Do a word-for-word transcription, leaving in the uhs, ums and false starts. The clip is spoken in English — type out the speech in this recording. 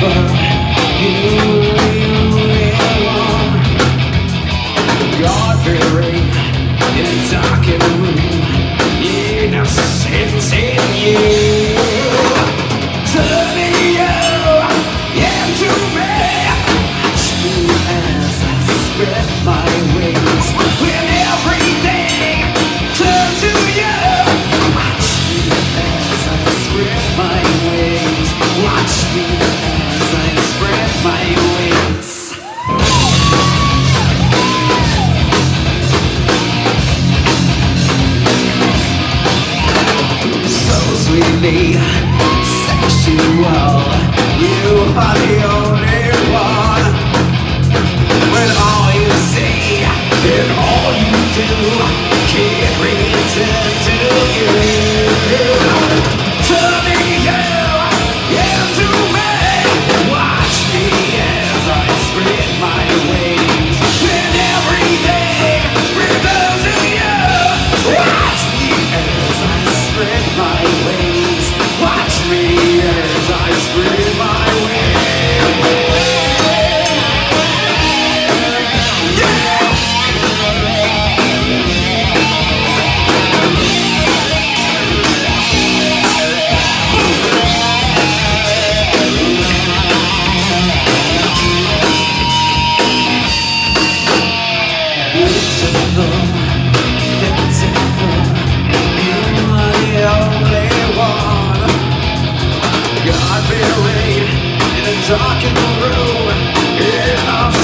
Sexual, you are the only one. When all you see and all you do can't return to you. To me, you, and to me. Watch me as I spread my wings. When everything returns to you. Watch me as I spread my wings. Watch me as I spread my wings. Yeah! Beautiful, beautiful, you are the only one. God-fearing in a darkened room, in a